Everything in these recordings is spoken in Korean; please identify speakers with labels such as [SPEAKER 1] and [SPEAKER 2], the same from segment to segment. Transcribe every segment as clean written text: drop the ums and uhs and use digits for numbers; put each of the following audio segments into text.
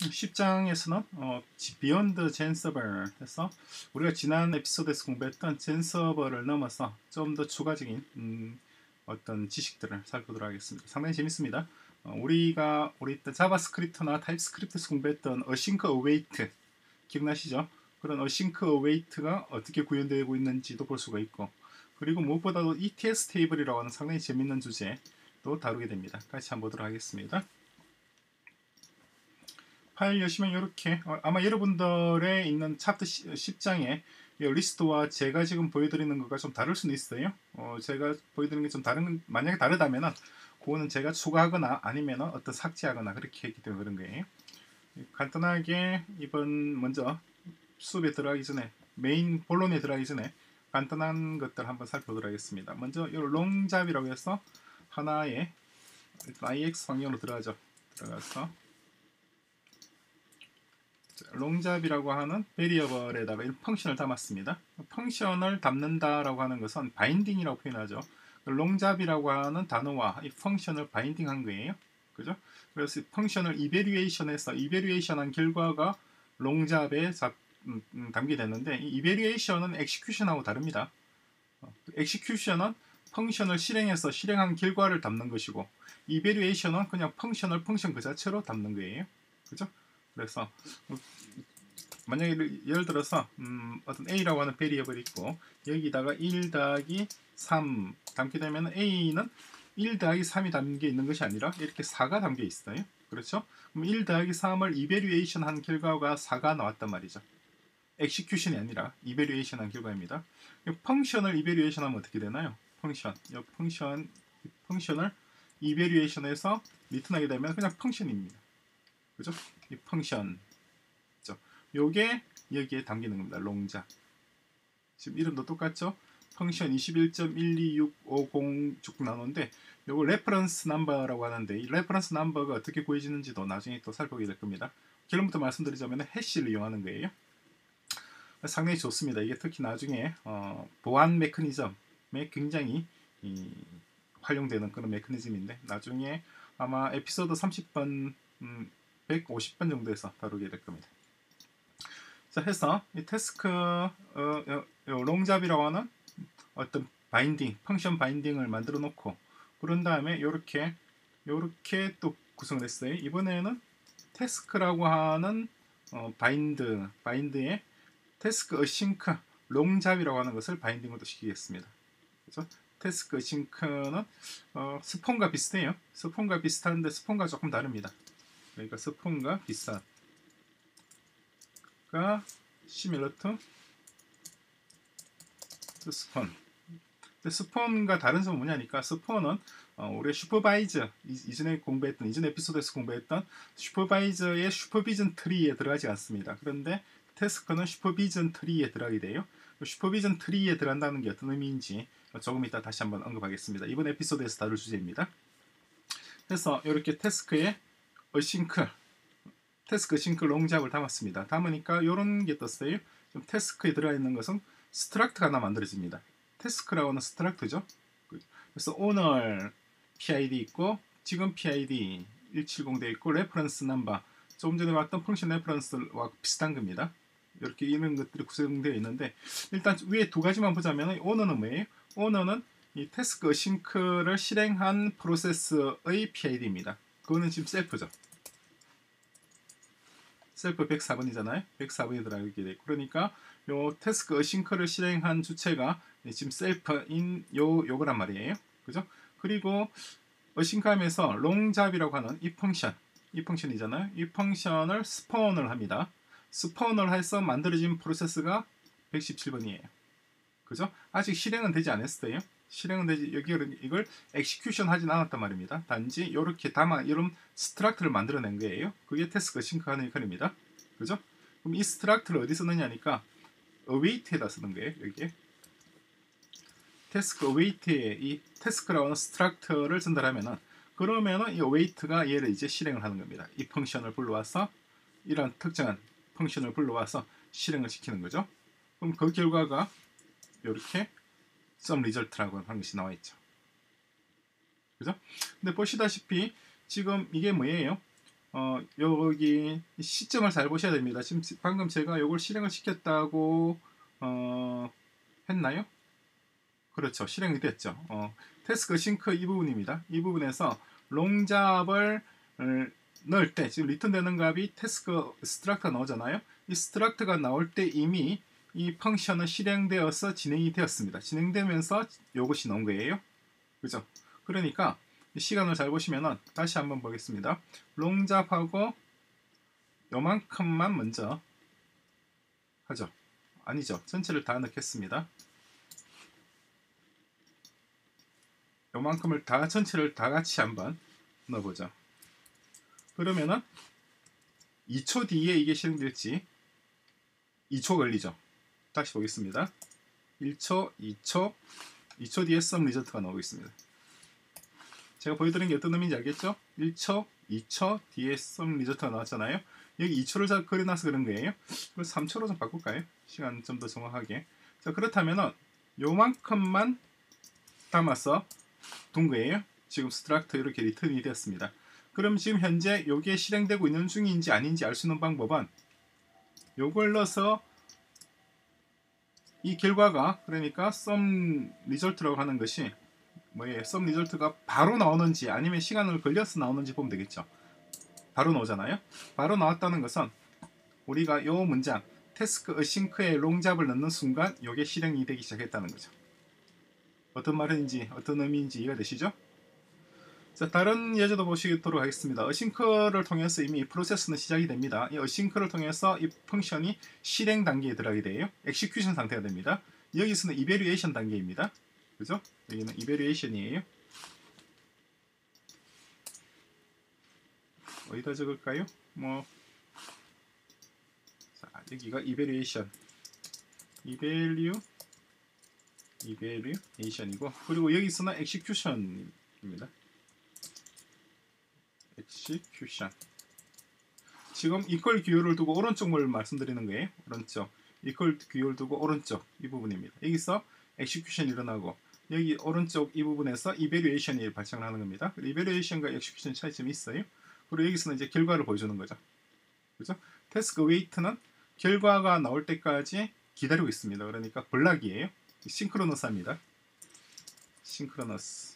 [SPEAKER 1] 10장에서는 Beyond Genserver 해서 우리가 지난 에피소드에서 공부했던 젠서버를 넘어서 좀 더 추가적인 어떤 지식들을 살펴보도록 하겠습니다. 상당히 재밌습니다. 우리가 우리 자바스크립트나 타입스크립트에서 공부했던 async await 기억나시죠? 그런 async await가 어떻게 구현되고 있는지도 볼 수가 있고, 그리고 무엇보다도 ETS 테이블이라고 하는 상당히 재밌는 주제도 다루게 됩니다. 같이 한번 보도록 하겠습니다. 파일 여시면 이렇게 아마 여러분들의 있는 차트 10장의 리스트와 제가 지금 보여드리는 것과 좀 다를 수는 있어요. 제가 보여드리는 게 좀 만약에 다르다면 그거는 제가 추가하거나 아니면 어떤 삭제하거나 그렇게 했기 때문에 그런 거예요. 간단하게 이번 먼저 수업에 들어가기 전에 메인 본론에 들어가기 전에 간단한 것들 한번 살펴보도록 하겠습니다. 먼저 이 롱잡이라고 해서 하나의 IX 방향으로 들어가서 롱잡이라고 하는 베리어블에다가 이 펑션을 담았습니다. 펑션을 담는다라고 하는 것은 바인딩이라고 표현하죠. 롱잡이라고 하는 단어와 이 펑션을 바인딩한 거예요. 그죠? 그래서 이 펑션을 이베리에이션해서 이베리에이션한 결과가 롱잡에 담게 됐는데, 이 이베리에이션은 엑시큐션하고 다릅니다. 엑시큐션은 펑션을 실행해서 실행한 결과를 담는 것이고, 이베리에이션은 그냥 펑션을 펑션 그 자체로 담는 거예요. 그죠? 그래서 만약에 예를 들어서 어떤 a라고 하는 베리어블이 있고 여기다가 1 더하기 3 담게 되면 a는 1 더하기 3이 담겨 있는 것이 아니라 이렇게 4가 담겨 있어요. 그렇죠? 그럼 1 더하기 3을 이베리에이션 한 결과가 4가 나왔단 말이죠. 엑시큐션이 아니라 이베리에이션 한 결과입니다. 펑션을 이베리에이션 하면 어떻게 되나요? 펑션을 이베리에이션해서 리턴하게 되면 그냥 펑션입니다. 그죠? 이 펑션, 요게 여기에 담기는 겁니다. 롱잡. 지금 이름도 똑같죠? 펑션 21.12650 쭉 나오는데 요거 레퍼런스 넘버라고 하는데, 이 레퍼런스 넘버가 어떻게 구해지는지도 나중에 또 살펴보게 될 겁니다. 결론부터 말씀드리자면 해시를 이용하는 거예요. 상당히 좋습니다. 이게 특히 나중에 보안 메커니즘에 굉장히 활용되는 그런 메커니즘인데, 나중에 아마 에피소드 30번 150번 정도에서 다루게 될 겁니다. 자, 해서 이 태스크 롱잡이라고 하는 어떤 바인딩, 펑션 바인딩을 만들어 놓고, 그런 다음에 요렇게 또 구성을 했어요. 이번에는 태스크라고 하는 바인드에 태스크 어싱크 롱잡이라고 하는 것을 바인딩으로 시키겠습니다. 그래서 태스크 어싱크는 스폰과 비슷해요. 스폰과 비슷한데 스폰과 조금 다릅니다. 그러니까 스폰과 비슷한 similar to 스폰. 스폰과 다른 점은 뭐냐니까, 스폰은 우리가 슈퍼바이저 이전에 에피소드에서 공부했던 슈퍼바이저의 슈퍼비전 트리에 들어가지 않습니다. 그런데 태스크는 슈퍼비전 트리에 들어가게 돼요. 슈퍼비전 트리에 들어간다는 게 어떤 의미인지 조금 이따 다시 한번 언급하겠습니다. 이번 에피소드에서 다룰 주제입니다. 그래서 이렇게 태스크에 태스크 싱크 롱잡을 담았습니다. 담으니까 이런 게 떴어요. 좀 태스크에 들어있는 것은 스트럭트가 하나 만들어집니다. 태스크라고 하는 스트럭트죠. 그래서 오늘 PID 있고 지금 PID 170 되어 있고 레퍼런스 넘버, 조금 전에 봤던 펑션 레퍼런스와 비슷한 겁니다. 이렇게 이런 것들이 구성되어 있는데, 일단 위에 두 가지만 보자면 오너는 뭐예요? 오너는 이 태스크 어싱크를 실행한 프로세스의 PID입니다. 그거는 지금 셀프죠. 셀프 104번이잖아요. 104번이 들어가게 되고, 그러니까 요 태스크 어싱크를 실행한 주체가 지금 셀프인 요거란 말이에요. 그죠? 그리고 어싱크 하면서 롱잡이라고 하는 이 펑션이잖아요. 이 펑션을 스폰을 합니다. 스폰을 해서 만들어진 프로세스가 117번이에요. 그죠? 아직 실행은 되지 않았어요. 실행은 되지, 이걸 엑시큐션 하진 않았단 말입니다. 단지 이렇게 이런 스트럭트를 만들어낸 거예요. 그게 태스크 어싱크 하는 역할입니다. 그죠? 그럼 이 스트럭트를 어디 쓰느냐니까 await에다 쓰는 거예요. 여기에 태스크 await에 이 태스크라고 하는 스트럭트를 전달하면은, 그러면은 이 await가 얘를 이제 실행을 하는 겁니다. 이 펑션을 불러와서 이런 특정한 펑션을 불러와서 실행을 시키는 거죠. 그럼 그 결과가 이렇게 some result라고 하는 것이 나와 있죠. 그죠? 근데 보시다시피 지금 이게 뭐예요? 여기 시점을 잘 보셔야 됩니다. 지금 방금 제가 요걸 실행을 시켰다고 했나요? 그렇죠. 실행이 됐죠. 태스크 싱크 이 부분입니다. 이 부분에서 롱잡을 넣을 때 지금 리턴되는 값이 태스크 스트럭트가 나오잖아요. 이 스트럭트가 나올 때 이미 이 펑션은 실행되어서 진행이 되었습니다. 진행되면서 요것이 나온 거예요. 그죠? 그러니까 시간을 잘 보시면은 다시 한번 보겠습니다. 롱잡하고 요만큼만 먼저 하죠. 아니죠. 전체를 다 넣겠습니다. 요만큼을 다 전체를 다 같이 한번 넣어보죠. 그러면은 2초 뒤에 이게 실행될지 2초 걸리죠. 다시 보겠습니다. 1초, 2초, 2초 뒤에 썸 리저트가 나오고 있습니다. 제가 보여드린 게 어떤 의미인지 알겠죠? 1초, 2초 뒤에 썸 리저트가 나왔잖아요. 여기 2초를 그려놔서 그런 거예요. 그걸 3초로 좀 바꿀까요? 시간 좀 더 정확하게. 자, 그렇다면은 요만큼만 담아서 둔 거예요. 지금 스트럭트 이렇게 리턴이 되었습니다. 그럼 지금 현재 요게 실행되고 있는 중인지 아닌지 알 수 있는 방법은 요걸 넣어서 이 결과가 그러니까 썸 리절트라고 하는 것이 뭐예요? 썸 리절트가 바로 나오는지 아니면 시간을 걸려서 나오는지 보면 되겠죠. 바로 나오잖아요. 바로 나왔다는 것은 우리가 요 문장 태스크 어싱크에 롱잡을 넣는 순간 요게 실행이 되기 시작했다는 거죠. 어떤 말인지 어떤 의미인지 이해가 되시죠? 자, 다른 예제도 보시도록 하겠습니다. 어싱크를 통해서 이미 프로세스는 시작이 됩니다. 이 어싱크를 통해서 이 펑션이 실행 단계에 들어가게 돼요. 엑시큐션 상태가 됩니다. 여기서는 이베리에이션 단계입니다. 그죠? 여기는 이베리에이션이에요. 어디다 적을까요? 자, 여기가 이베리에이션, 이베리에이션이고, 그리고 여기서는 엑시큐션입니다. 엑시큐션. 지금 이퀄 기호를 두고 오른쪽을 말씀드리는 거예요. 오른쪽. 이퀄 기호를 두고 오른쪽 이 부분입니다. 여기서 엑시큐션이 일어나고 여기 오른쪽 이 부분에서 이베리에이션이 발생을 하는 겁니다. 이베리에이션과 엑시큐션 차이점이 있어요. 그리고 여기서는 이제 결과를 보여주는 거죠. 그죠? 태스크 웨이트는 결과가 나올 때까지 기다리고 있습니다. 그러니까 블락이에요. 싱크로너스합니다. 싱크로너스.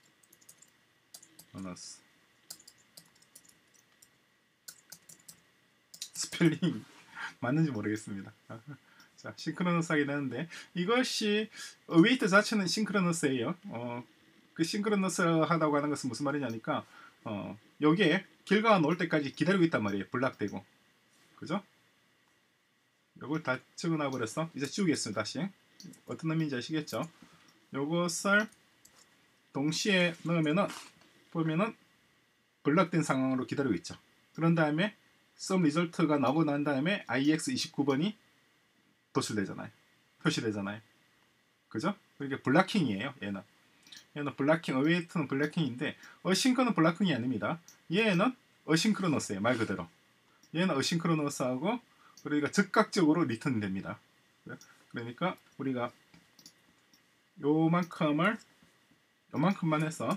[SPEAKER 1] 스펠링 맞는지 모르겠습니다. 자, 싱크로너스하게 되는데 이것이 웨이트 자체는 싱크로너스예요. 그 싱크로너스 하다고 하는 것은 무슨 말이냐니까 여기에 결과가 나올 때까지 기다리고 있단 말이에요. 블락되고. 그죠? 요걸 다 적어놔 버렸어. 이제 지우겠습니다. 다시. 어떤 의미인지 아시겠죠? 요것을 동시에 넣으면은 보면은 블락된 상황으로 기다리고 있죠. 그런 다음에 썸 리절트가 나오고 난 다음에 IX29번이 표시되잖아요. 그죠? 그러니까 블락킹이에요. 얘는 블락킹, 어웨이트는 블락킹인데 어싱크는 블락킹이 아닙니다. 얘는 어싱크로너스예요. 말 그대로. 얘는 어싱크로너스하고 그러니까 즉각적으로 리턴이 됩니다. 그러니까 우리가 요만큼만 해서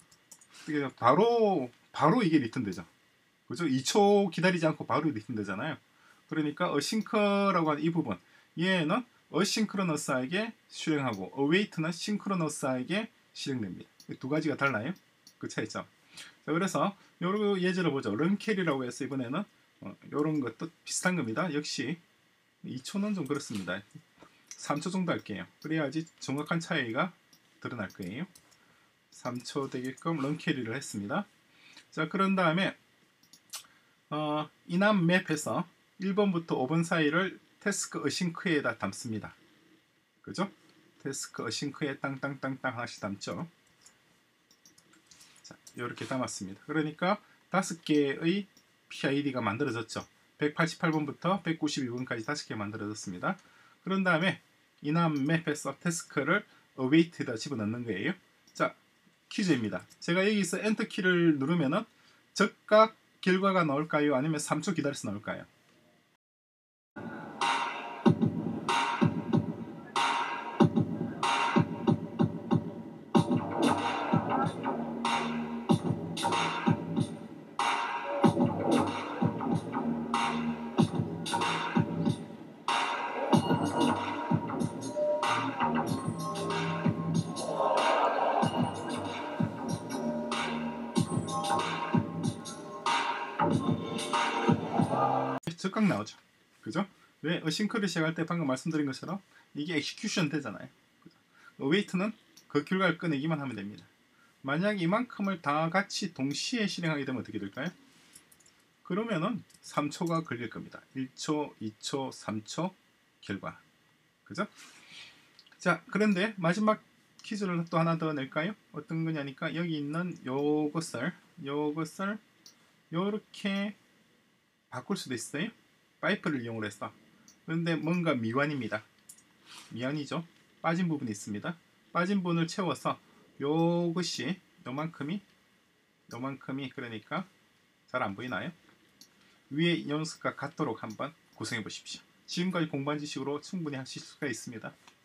[SPEAKER 1] 바로 이게 리턴되죠. 그죠? 2초 기다리지 않고 바로 리턴되잖아요. 그러니까 어싱크라고 하는 이 부분, 얘는 어싱크로너스하게 실행하고 어웨이트는 싱크로너스하게 실행됩니다. 두 가지가 달라요. 그 차이점. 자, 그래서 요런 예제를 보죠. 런캐리라고 해서 이번에는 요런 것도 비슷한 겁니다. 역시 2초는 좀 그렇습니다. 3초 정도 할게요. 그래야지 정확한 차이가 드러날 거예요. 3초 되게끔 런캐리를 했습니다. 자, 그런 다음에 이남 맵에서 1번부터 5번 사이를 태스크 어싱크에다 담습니다. 그죠? 태스크 어싱크에 땅땅땅땅 하나씩 담죠. 자, 이렇게 담았습니다. 그러니까 5개의 PID가 만들어졌죠. 188번부터 192번까지 5개 만들어졌습니다. 그런 다음에 이남 맵에서 태스크를 await에다 집어넣는 거예요. 자, 퀴즈입니다. 제가 여기서 엔터 키를 누르면은 즉각 결과가 나올까요? 아니면 3초 기다려서 나올까요? 즉각 나오죠. 그죠? 왜 어싱크를 시작할 때 방금 말씀드린 것처럼 이게 엑시큐션 되잖아요. 어웨이트는 그 결과를 꺼내기만 하면 됩니다. 만약 이만큼을 다 같이 동시에 실행하게 되면 어떻게 될까요? 그러면은 3초가 걸릴 겁니다. 1초, 2초, 3초 결과. 그죠? 자, 그런데 마지막 퀴즈를 또 하나 더 낼까요? 어떤 거냐니까 여기 있는 요것을 요렇게 바꿀 수도 있어요. 파이프를 이용을 했어. 그런데 뭔가 미완입니다. 미완이죠. 빠진 부분이 있습니다. 빠진 부분을 채워서 요것이 요만큼이 그러니까 잘 안 보이나요? 위에 연습과 같도록 한번 구성해 보십시오. 지금까지 공부한 지식으로 충분히 하실 수가 있습니다.